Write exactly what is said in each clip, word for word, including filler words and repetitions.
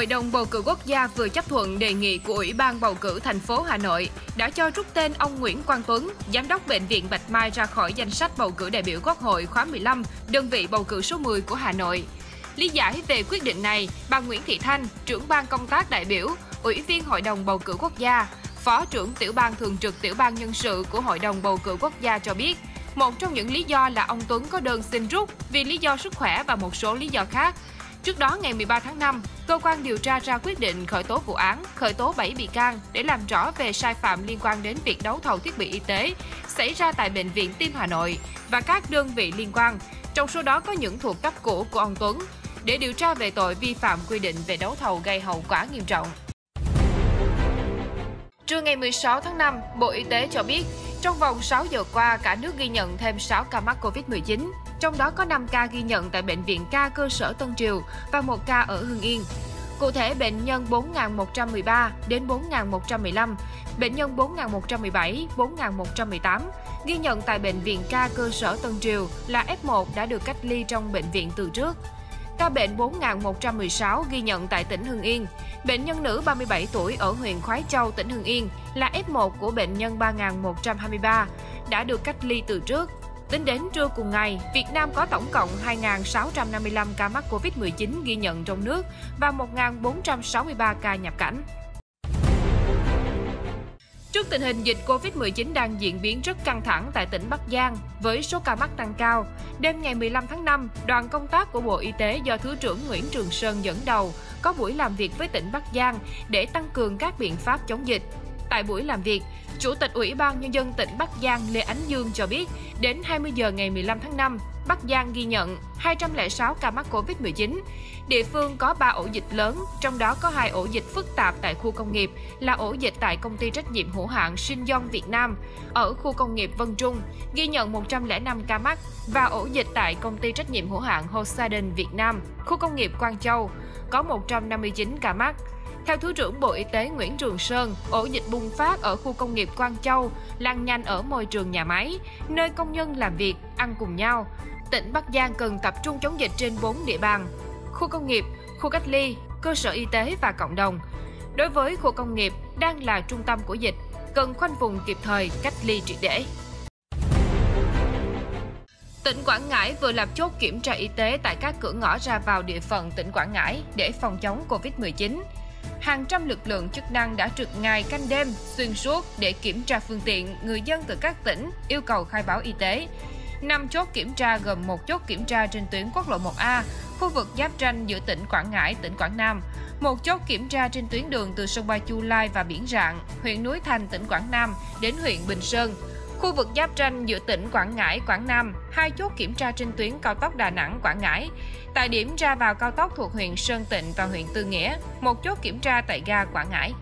Hội đồng bầu cử quốc gia vừa chấp thuận đề nghị của Ủy ban bầu cử thành phố Hà Nội đã cho rút tên ông Nguyễn Quang Tuấn, giám đốc Bệnh viện Bạch Mai ra khỏi danh sách bầu cử đại biểu Quốc hội khóa mười lăm, đơn vị bầu cử số mười của Hà Nội. Lý giải về quyết định này, bà Nguyễn Thị Thanh, trưởng ban công tác đại biểu, Ủy viên Hội đồng bầu cử quốc gia, Phó trưởng tiểu ban thường trực tiểu ban nhân sự của Hội đồng bầu cử quốc gia cho biết, một trong những lý do là ông Tuấn có đơn xin rút vì lý do sức khỏe và một số lý do khác. Trước đó, ngày mười ba tháng năm, cơ quan điều tra ra quyết định khởi tố vụ án, khởi tố bảy bị can để làm rõ về sai phạm liên quan đến việc đấu thầu thiết bị y tế xảy ra tại Bệnh viện Tim Hà Nội và các đơn vị liên quan, trong số đó có những thuộc cấp cũ của ông Tuấn, để điều tra về tội vi phạm quy định về đấu thầu gây hậu quả nghiêm trọng. Trưa ngày mười sáu tháng năm, Bộ Y tế cho biết, trong vòng sáu giờ qua, cả nước ghi nhận thêm sáu ca mắc Covid mười chín, trong đó có năm ca ghi nhận tại Bệnh viện Ca cơ sở Tân Triều và một ca ở Hưng Yên. Cụ thể, bệnh nhân bốn nghìn một trăm mười ba đến bốn nghìn một trăm mười lăm, bệnh nhân bốn nghìn một trăm mười bảy, bốn nghìn một trăm mười tám ghi nhận tại Bệnh viện Ca cơ sở Tân Triều là ép một đã được cách ly trong bệnh viện từ trước. Ca bệnh bốn nghìn một trăm mười sáu ghi nhận tại tỉnh Hưng Yên. Bệnh nhân nữ ba mươi bảy tuổi ở huyện Khoái Châu, tỉnh Hưng Yên là ép một của bệnh nhân ba nghìn một trăm hai mươi ba, đã được cách ly từ trước. Tính đến trưa cùng ngày, Việt Nam có tổng cộng hai nghìn sáu trăm năm mươi lăm ca mắc Covid mười chín ghi nhận trong nước và một nghìn bốn trăm sáu mươi ba ca nhập cảnh. Trước tình hình dịch Covid mười chín đang diễn biến rất căng thẳng tại tỉnh Bắc Giang với số ca mắc tăng cao, đêm ngày mười lăm tháng năm, đoàn công tác của Bộ Y tế do Thứ trưởng Nguyễn Trường Sơn dẫn đầu có buổi làm việc với tỉnh Bắc Giang để tăng cường các biện pháp chống dịch. Tại buổi làm việc, Chủ tịch Ủy ban Nhân dân tỉnh Bắc Giang Lê Ánh Dương cho biết, đến hai mươi giờ ngày mười lăm tháng năm, Bắc Giang ghi nhận hai trăm lẻ sáu ca mắc Covid mười chín. Địa phương có ba ổ dịch lớn, trong đó có hai ổ dịch phức tạp tại khu công nghiệp là ổ dịch tại Công ty trách nhiệm hữu hạn Shinyeong Việt Nam ở khu công nghiệp Vân Trung, ghi nhận một trăm lẻ năm ca mắc, và ổ dịch tại Công ty trách nhiệm hữu hạn Hosaden Việt Nam, khu công nghiệp Quang Châu, có một trăm năm mươi chín ca mắc. Theo Thứ trưởng Bộ Y tế Nguyễn Trường Sơn, ổ dịch bùng phát ở khu công nghiệp Quang Châu lan nhanh ở môi trường nhà máy, nơi công nhân làm việc, ăn cùng nhau. Tỉnh Bắc Giang cần tập trung chống dịch trên bốn địa bàn: khu công nghiệp, khu cách ly, cơ sở y tế và cộng đồng. Đối với khu công nghiệp đang là trung tâm của dịch, cần khoanh vùng kịp thời, cách ly triệt để. Tỉnh Quảng Ngãi vừa lập chốt kiểm tra y tế tại các cửa ngõ ra vào địa phận tỉnh Quảng Ngãi để phòng chống Covid mười chín. Hàng trăm lực lượng chức năng đã trực ngày canh đêm, xuyên suốt để kiểm tra phương tiện người dân từ các tỉnh yêu cầu khai báo y tế. năm chốt kiểm tra gồm một chốt kiểm tra trên tuyến quốc lộ một A, khu vực giáp ranh giữa tỉnh Quảng Ngãi, tỉnh Quảng Nam, một chốt kiểm tra trên tuyến đường từ sân bay Chu Lai và Biển Rạng, huyện Núi Thành, tỉnh Quảng Nam đến huyện Bình Sơn, khu vực giáp ranh giữa tỉnh Quảng Ngãi, Quảng Nam, hai chốt kiểm tra trên tuyến cao tốc Đà Nẵng, Quảng Ngãi. Tại điểm ra vào cao tốc thuộc huyện Sơn Tịnh và huyện Tư Nghĩa, một chốt kiểm tra tại ga Quảng Ngãi.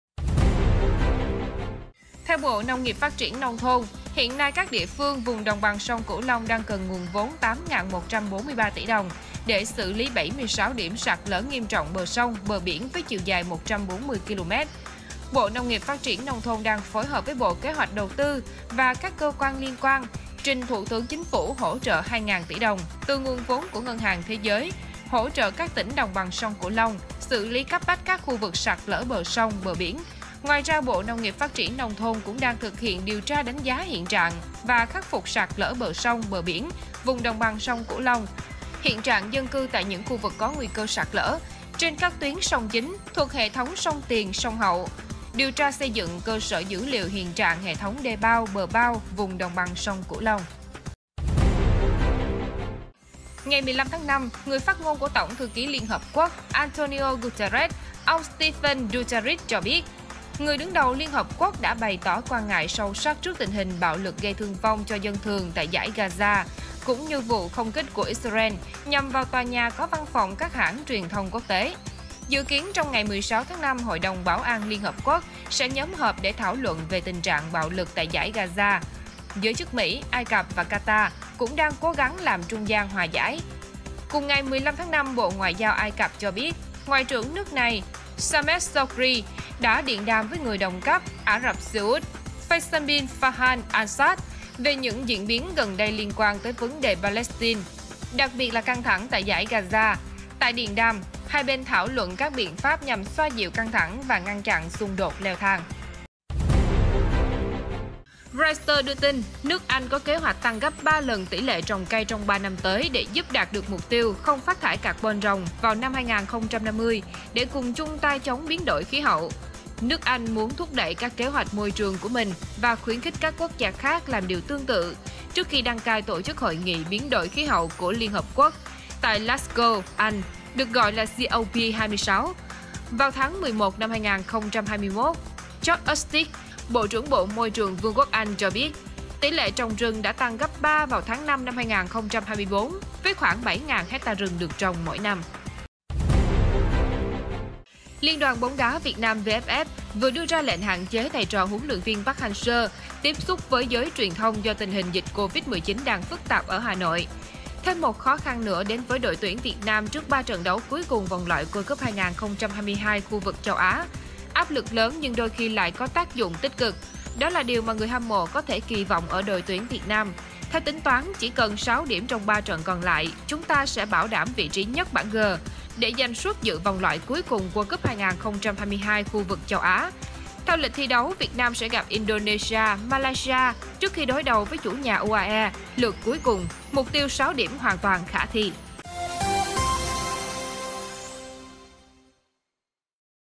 Theo Bộ Nông nghiệp Phát triển Nông thôn, hiện nay các địa phương vùng đồng bằng sông Cửu Long đang cần nguồn vốn tám nghìn một trăm bốn mươi ba tỷ đồng để xử lý bảy mươi sáu điểm sạt lở nghiêm trọng bờ sông, bờ biển với chiều dài một trăm bốn mươi ki lô mét. Bộ Nông nghiệp Phát triển Nông thôn đang phối hợp với Bộ Kế hoạch Đầu tư và các cơ quan liên quan trình Thủ tướng Chính phủ hỗ trợ hai nghìn tỷ đồng từ nguồn vốn của Ngân hàng Thế giới, hỗ trợ các tỉnh đồng bằng sông Cửu Long xử lý cấp bách các khu vực sạt lở bờ sông, bờ biển. Ngoài ra, Bộ Nông nghiệp Phát triển Nông thôn cũng đang thực hiện điều tra đánh giá hiện trạng và khắc phục sạt lở bờ sông, bờ biển, vùng đồng bằng sông Cửu Long, hiện trạng dân cư tại những khu vực có nguy cơ sạt lở trên các tuyến sông chính thuộc hệ thống sông Tiền, sông Hậu, điều tra xây dựng cơ sở dữ liệu hiện trạng hệ thống đê bao, bờ bao, vùng đồng bằng sông Cửu Long. Ngày mười lăm tháng năm, người phát ngôn của Tổng thư ký Liên Hợp Quốc Antonio Guterres, ông Stephen Dujarric cho biết, người đứng đầu Liên Hợp Quốc đã bày tỏ quan ngại sâu sắc trước tình hình bạo lực gây thương vong cho dân thường tại dải Gaza, cũng như vụ không kích của Israel nhằm vào tòa nhà có văn phòng các hãng truyền thông quốc tế. Dự kiến trong ngày mười sáu tháng năm, Hội đồng Bảo an Liên Hợp Quốc sẽ nhóm họp để thảo luận về tình trạng bạo lực tại dải Gaza. Giới chức Mỹ, Ai Cập và Qatar cũng đang cố gắng làm trung gian hòa giải. Cùng ngày mười lăm tháng năm, Bộ Ngoại giao Ai Cập cho biết, Ngoại trưởng nước này Samet Shoukry đã điện đàm với người đồng cấp Ả Rập Xê Út Faisal bin Farhan Al-Saad về những diễn biến gần đây liên quan tới vấn đề Palestine, đặc biệt là căng thẳng tại dải Gaza. Tại điện đàm, Hai bên thảo luận các biện pháp nhằm xoa dịu căng thẳng và ngăn chặn xung đột leo thang. Reuters đưa tin, nước Anh có kế hoạch tăng gấp ba lần tỷ lệ trồng cây trong ba năm tới để giúp đạt được mục tiêu không phát thải carbon ròng vào năm hai nghìn không trăm năm mươi để cùng chung tay chống biến đổi khí hậu. Nước Anh muốn thúc đẩy các kế hoạch môi trường của mình và khuyến khích các quốc gia khác làm điều tương tự trước khi đăng cai tổ chức hội nghị biến đổi khí hậu của Liên Hợp Quốc tại Glasgow, Anh, được gọi là C O P hai mươi sáu. Vào tháng mười một năm hai nghìn không trăm hai mươi mốt, George Ostic, Bộ trưởng Bộ Môi trường Vương quốc Anh cho biết, tỷ lệ trồng rừng đã tăng gấp ba vào tháng năm năm hai nghìn không trăm hai mươi tư, với khoảng bảy nghìn hecta rừng được trồng mỗi năm. Liên đoàn bóng đá Việt Nam V F F vừa đưa ra lệnh hạn chế thầy trò huấn luyện viên Park Hang-seo tiếp xúc với giới truyền thông do tình hình dịch Covid mười chín đang phức tạp ở Hà Nội. Thêm một khó khăn nữa đến với đội tuyển Việt Nam trước ba trận đấu cuối cùng vòng loại World Cup hai nghìn không trăm hai mươi hai khu vực châu Á. Áp lực lớn nhưng đôi khi lại có tác dụng tích cực. Đó là điều mà người hâm mộ có thể kỳ vọng ở đội tuyển Việt Nam. Theo tính toán, chỉ cần sáu điểm trong ba trận còn lại, chúng ta sẽ bảo đảm vị trí nhất bảng G để giành suất dự vòng loại cuối cùng World Cup hai nghìn không trăm hai mươi hai khu vực châu Á. Theo lịch thi đấu, Việt Nam sẽ gặp Indonesia, Malaysia trước khi đối đầu với chủ nhà U A E lượt cuối cùng. Mục tiêu sáu điểm hoàn toàn khả thi.